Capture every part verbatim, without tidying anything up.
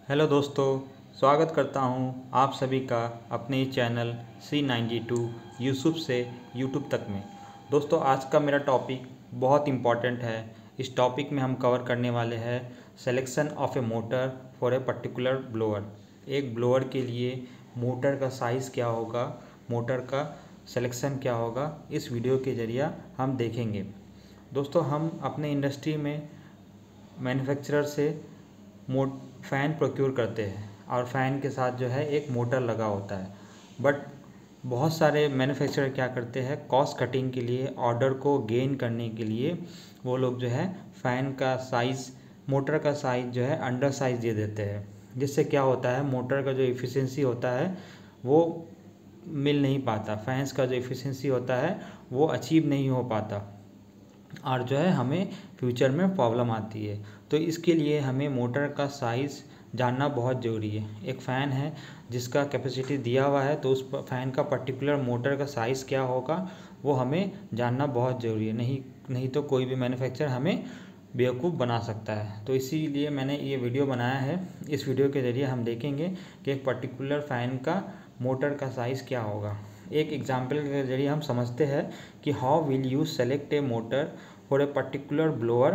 Hello दोस्तों, स्वागत करता हूं आप सभी का अपने ही channel C ninety two Yusuf से यूट्यूब तक में। दोस्तों, आज का मेरा टॉपिक बहुत इम्पॉर्टेंट है। इस टॉपिक में हम कवर करने वाले हैं selection of a motor for a particular blower. एक ब्लोअर के लिए मोटर का साइज़ क्या होगा, मोटर का सिलेक्शन क्या होगा, इस वीडियो के ज़रिए हम देखेंगे। दोस्तों, हम अपने इंडस्ट्री में मैन्युफैक्चरर से मोट फ़ैन प्रोक्योर करते हैं और फ़ैन के साथ जो है एक मोटर लगा होता है। बट बहुत सारे मैन्युफैक्चरर क्या करते हैं, कॉस्ट कटिंग के लिए, ऑर्डर को गेन करने के लिए वो लोग जो है फ़ैन का साइज़, मोटर का साइज़ जो है अंडर साइज़ दे देते हैं। जिससे क्या होता है, मोटर का जो एफिशिएंसी होता है वो मिल नहीं पाता, फैंस का जो एफिशिएंसी होता है वो अचीव नहीं हो पाता और जो है हमें फ्यूचर में प्रॉब्लम आती है। तो इसके लिए हमें मोटर का साइज़ जानना बहुत ज़रूरी है। एक फ़ैन है जिसका कैपेसिटी दिया हुआ है, तो उस फ़ैन का पर्टिकुलर मोटर का साइज़ क्या होगा वो हमें जानना बहुत ज़रूरी है। नहीं नहीं तो कोई भी मैन्युफैक्चरर हमें बेवकूफ़ बना सकता है। तो इसीलिए मैंने ये वीडियो बनाया है। इस वीडियो के ज़रिए हम देखेंगे कि एक पर्टिकुलर फ़ैन का मोटर का साइज़ क्या होगा। एक एग्जाम्पल के ज़रिए हम समझते हैं कि how will you select a motor for a particular blower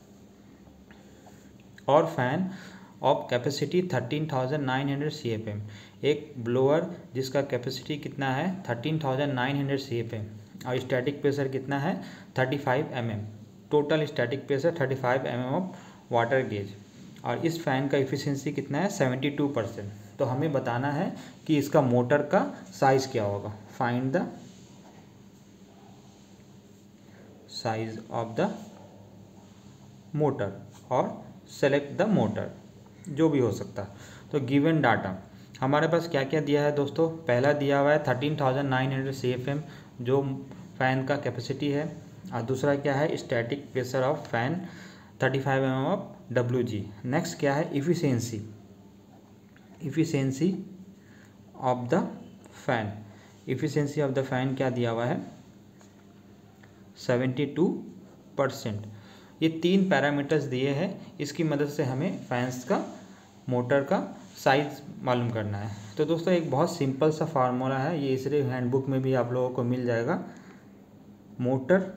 और fan of capacity thirteen thousand nine hundred C F M. एक ब्लोअर जिसका कैपेसिटी कितना है thirteen thousand nine hundred C F M और स्टैटिक प्रेशर कितना है thirty five M M. Total static pressure thirty five M M of water gauge और इस fan का एफिशिएंसी कितना है सेवेंटी टू परसेंट। तो हमें बताना है कि इसका मोटर का साइज़ क्या होगा। Find the size of the motor और सेलेक्ट द मोटर, जो भी हो सकता है। तो गिवन डाटा हमारे पास क्या क्या दिया है दोस्तों। पहला दिया हुआ है thirteen thousand nine hundred C F M जो फ़ैन का कैपेसिटी है, और दूसरा क्या है static pressure of fan thirty five M M of W G. Next क्या है efficiency, efficiency of the fan. Efficiency of the fan क्या दिया हुआ है सेवेंटी टू परसेंट। ये तीन पैरामीटर्स दिए हैं, इसकी मदद से हमें फैंस का मोटर का साइज़ मालूम करना है। तो दोस्तों, एक बहुत सिंपल सा फार्मूला है, ये इसलिए हैंडबुक में भी आप लोगों को मिल जाएगा। Motor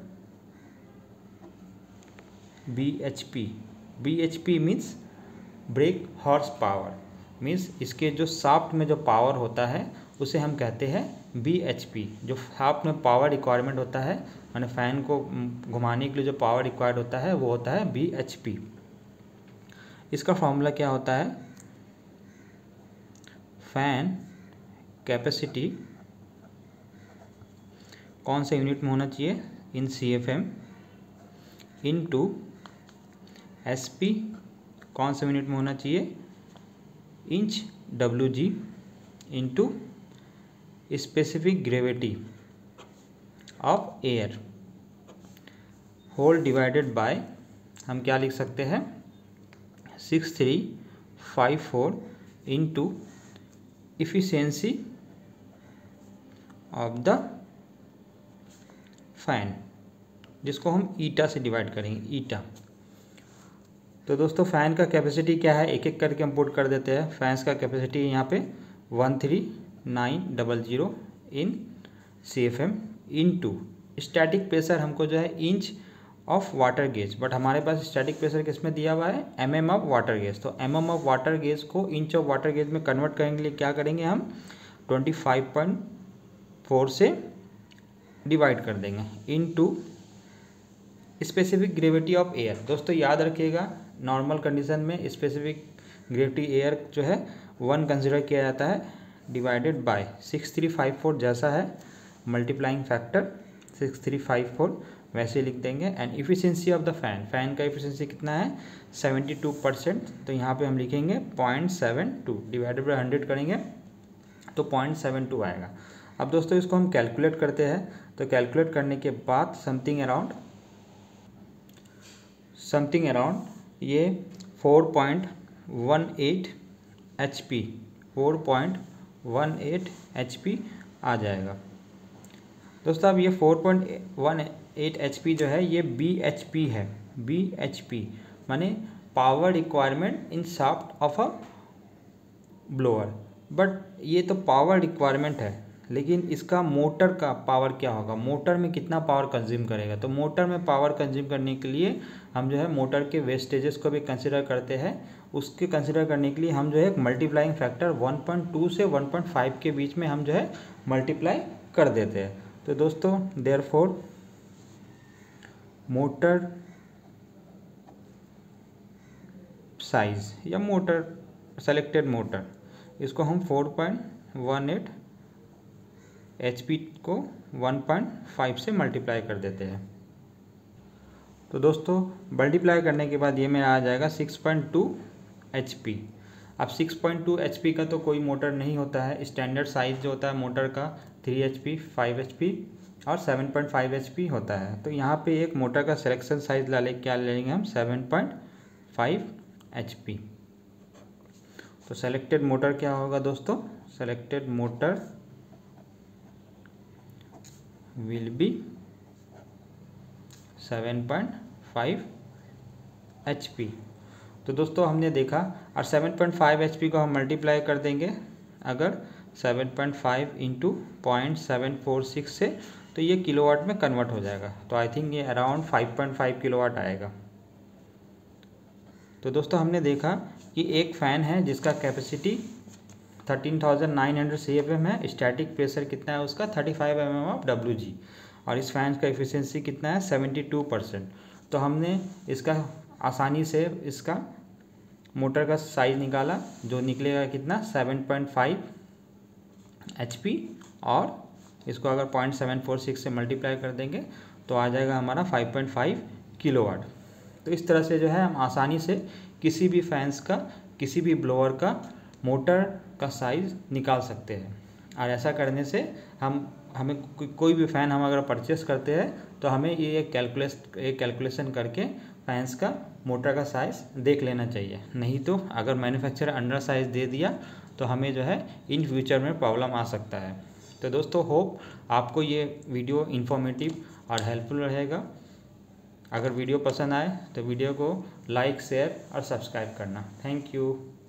B H P, B H P means brake horse power, means इसके जो शाफ्ट में जो पावर होता है उसे हम कहते हैं बी एच पी। जो शाफ्ट में पावर रिक्वायरमेंट होता है, माने फ़ैन को घुमाने के लिए जो पावर रिक्वायर्ड होता है वो होता है बी एच पी। इसका फॉर्मूला क्या होता है, फैन कैपेसिटी कौन से यूनिट में होना चाहिए in C F M into S P कौन से यूनिट में होना चाहिए inch W G into specific gravity of air whole divided by, हम क्या लिख सकते हैं six three five four into efficiency of the fan, जिसको हम ईटा से डिवाइड करेंगे, ईटा। तो दोस्तों, फ़ैन का कैपेसिटी क्या है एक एक करके हम पुट कर देते हैं। फैंस का कैपेसिटी यहाँ पे one three nine double zero in C F M into static pressure हमको जो है inch of water gauge, but हमारे पास स्टैटिक प्रेशर किस में दिया हुआ है M M of water gauge. तो M M of water gauge को इंच ऑफ वाटर गेज में कन्वर्ट करने के लिए क्या करेंगे, हम ट्वेंटी फाइव पॉइंट फोर से डिवाइड कर देंगे into specific gravity of air. दोस्तों याद रखिएगा, नॉर्मल कंडीशन में स्पेसिफिक ग्रेविटी एयर जो है वन कंसिडर किया जाता है, divided by six three five four जैसा है multiplying factor six three five four वैसे लिख देंगे। And efficiency of the fan, fan का इफिशिएंसी कितना है सेवेंटी टू परसेंट। तो यहाँ पे हम लिखेंगे point seven two divided by hundred करेंगे तो पॉइंट सेवन टू आएगा। अब दोस्तों इसको हम कैलकुलेट करते हैं। तो कैलकुलेट करने के बाद समथिंग अराउंड समथिंग अराउंड ये four point one eight H P four point one eight H P आ जाएगा। दोस्तों अब ये four point one eight H P जो है ये बी एच पी है। बी एच पी माने power requirement in shaft of a blower. But ये तो पावर रिक्वायरमेंट है, लेकिन इसका मोटर का पावर क्या होगा, मोटर में कितना पावर कंज्यूम करेगा। तो मोटर में पावर कंज्यूम करने के लिए हम जो है मोटर के वेस्टेजेस को भी कंसिडर करते हैं। उसके कंसिडर करने के लिए हम जो है एक multiplying factor one point two से वन पॉइंट फाइव के बीच में हम जो है मल्टीप्लाई कर देते हैं। तो दोस्तों देयरफॉर मोटर साइज या मोटर सेलेक्टेड मोटर, इसको हम four point one eight H P को वन पॉइंट फाइव से मल्टीप्लाई कर देते हैं। तो दोस्तों मल्टीप्लाई करने के बाद ये मेरा आ जाएगा six point two H P. अब six point two H P का तो कोई मोटर नहीं होता है। स्टैंडर्ड साइज जो होता है मोटर का three H P, five H P और seven point five H P होता है। तो यहाँ पे एक मोटर का सिलेक्शन साइज ला ले क्या लेंगे हम, seven point five H P. तो सेलेक्टेड मोटर क्या होगा दोस्तों, selected motor will be seven point five H P. तो दोस्तों हमने देखा, और seven point five H P को हम मल्टीप्लाई कर देंगे अगर seven point five into point seven four six से, तो ये किलोवाट में कन्वर्ट हो जाएगा। तो आई थिंक ये around five point five kilowatt आएगा। तो दोस्तों हमने देखा कि एक फ़ैन है जिसका capacity thirteen thousand nine hundred C F M है, स्टैटिक प्रेशर कितना है उसका thirty five M M of W G, और इस फैन का एफिशिएंसी कितना है सेवेंटी टू परसेंट। तो हमने इसका आसानी से इसका मोटर का साइज निकाला, जो निकलेगा कितना seven point five H P, और इसको अगर पॉइंट सेवन फोर सिक्स से मल्टीप्लाई कर देंगे तो आ जाएगा हमारा फाइव पॉइंट फाइव किलोवाट। तो इस तरह से जो है हम आसानी से किसी भी फैंस का, किसी भी ब्लोअर का मोटर का साइज़ निकाल सकते हैं। और ऐसा करने से हम हमें को, कोई भी फ़ैन हम अगर परचेस करते हैं तो हमें ये एक कैलकुलेस एक कैलकुलेशन करके फैंस का मोटर का साइज़ देख लेना चाहिए। नहीं तो अगर मैन्युफैक्चरर अंडर साइज़ दे दिया तो हमें जो है इन फ्यूचर में प्रॉब्लम आ सकता है। तो दोस्तों होप आपको ये वीडियो इन्फॉर्मेटिव और हेल्पफुल रहेगा। अगर वीडियो पसंद आए तो वीडियो को लाइक, शेयर और सब्सक्राइब करना। Thank you.